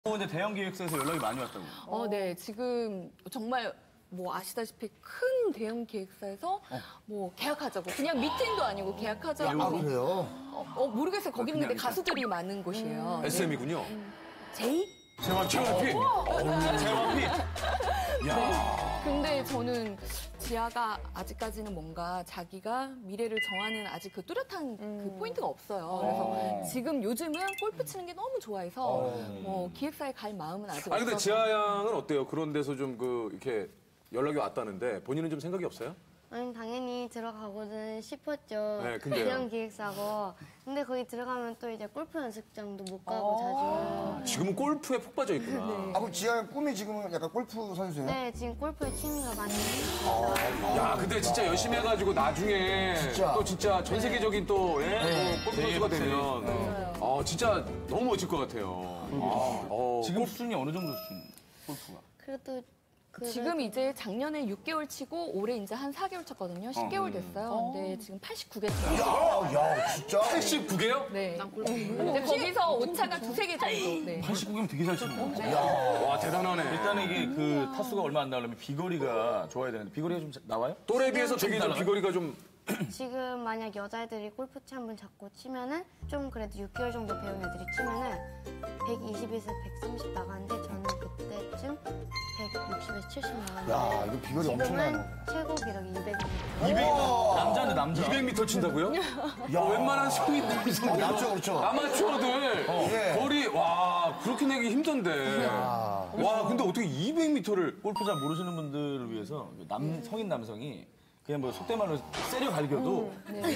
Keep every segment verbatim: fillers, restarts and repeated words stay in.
근데 대형 기획사에서 연락이 많이 왔다고. 어, 네. 지금 정말 뭐 아시다시피 큰 대형 기획사에서 어. 뭐 계약하자고. 그냥 미팅도 아니고 계약하자고. 아, 그래요? 어, 어 모르겠어요. 거기는 근데 가수들이 많은 곳이에요. 음. 에스엠이군요. 음. 제이? 제이와이피. 제이와이피. 야. 네. 근데 저는 지아가 아직까지는 뭔가 자기가 미래를 정하는 아직 그 뚜렷한 음. 그 포인트가 없어요. 그래서 어. 지금 요즘은 골프 치는 게 너무 좋아해서 어. 뭐 기획사에 갈 마음은 아직 아니 근데 없어서. 지아 양은 어때요? 그런 데서 좀 그 이렇게 연락이 왔다는데 본인은 좀 생각이 없어요? 아니, 당연히 들어가고는 싶었죠. 네, 근데요? 대형 기획사고. 근데 거기 들어가면 또 이제 골프 연습장도 못 가고 자주. 지금은 골프에 푹 빠져 있구나. 네. 아, 그럼 지아 꿈이 지금은 약간 골프 선수예요? 네, 지금 골프에 취미가 많이 있어요. 야, 근데 진짜 열심히 해가지고 나중에 진짜. 또 진짜 전 세계적인 또, 예? 네. 또 골프 선수가 되면 어, 진짜 너무 멋질 것 같아요. 아, 어, 지금 수준이 어느 정도 수준? 골프가. 그래도 그 지금 이제 작년에 육 개월 치고 올해 이제 한 사 개월 쳤거든요. 십 개월 됐어요. 근데 지금 팔십구 개 쳐요. 야, 야, 진짜. 팔십구 개요? 네. 근데 거기서 오차가 두세 개 정도. 네. 팔십구 개면 되게 잘 치는 거야. 와, 대단하네. 일단은 이게 그 타수가 얼마 안 나오려면 비거리가 좋아야 되는데 비거리가 좀 나와요? 또래에 비해서 되게 좀 비거리가 좀 지금 만약 여자애들이 골프채 한 번 잡고 치면은 좀 그래도 육 개월 정도 배운 애들이 치면은 백이십에서 백삼십 나가는데 저는 그때쯤 백육십에서 칠십 나갔는데 야, 이거 비거리 엄청나네. 지금은 최고 기록이 이백입니다. 이백 남자는 남자. 이백 미터 친다고요? 야, 웬만한 성인 남성 그렇죠, 그렇죠. 아마추어들 예. 거리 와 그렇게 내기 힘든데. 와 근데 어떻게 이백 미터를 골프 잘 모르시는 분들을 위해서 남 성인 남성이 그냥 뭐 속된 말로 세려 갈겨도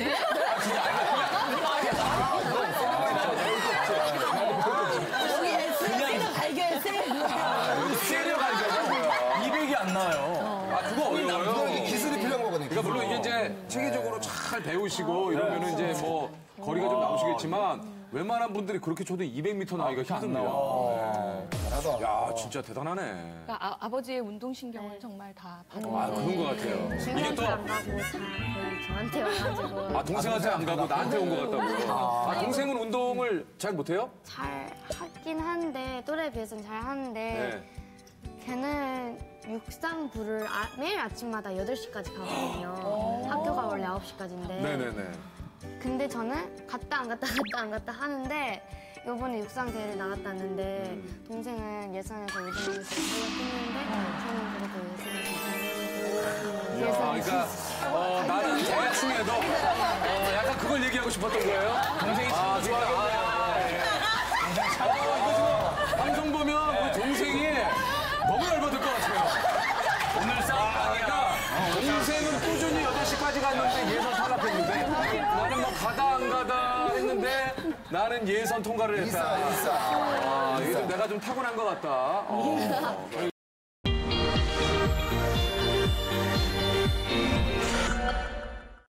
세려 갈겨서 이백이 안 나와요. 아 그거 어려워요. 이게 기술이 필요한 거거든요. 그러니까 물론 이게 이제 체계적으로 잘 배우시고 이러면은 이제 뭐 거리가 좀 나오시겠지만 웬만한 분들이 그렇게 쳐도 이백 미터 나기가 힘듭니다. 잘하다. 야 진짜 대단하네. 그러니까 아, 아버지의 운동신경을 정말 다 받은 아 그런 것 같아요. 이게 친구한테 또 안 가고 다 거의 저한테 와가지고 아, 동생한테 안 가고 나한테 온 것 같다고요? 아, 동생은 운동을 잘 못해요? 잘 하긴 하는데 또래에 비해서는 잘 하는데 네. 걔는 육상부를 아, 매일 아침마다 여덟 시까지 가거든요. 학교가 원래 아홉 시까지인데. 네네네. 근데 저는 갔다 안 갔다 갔다 안 갔다 하는데 이번에 육상 대회를 나갔다는데 동생은 예선에서 우승해서 탈락했는데 저는 그래도 예선에서 아, 그러니까 어, 나는 대충해도 어, 약간 그걸 얘기하고 싶었던 거예요? 동생이 아, 좋아요. 아, 예. 어, 이거 지금 방송 보면 우리 동생이 너무 열받을 것 같아요. 오늘 싸움 아, 그러니까 동생은 꾸준히 여덟 시까지 갔는데 예선 탈락했는데 나는 뭐 가다 안 가다 했는데 나는 예선 통과를 했다. 있어, 있어. 아, 이게 좀 내가 좀 타고난 것 같다. 어.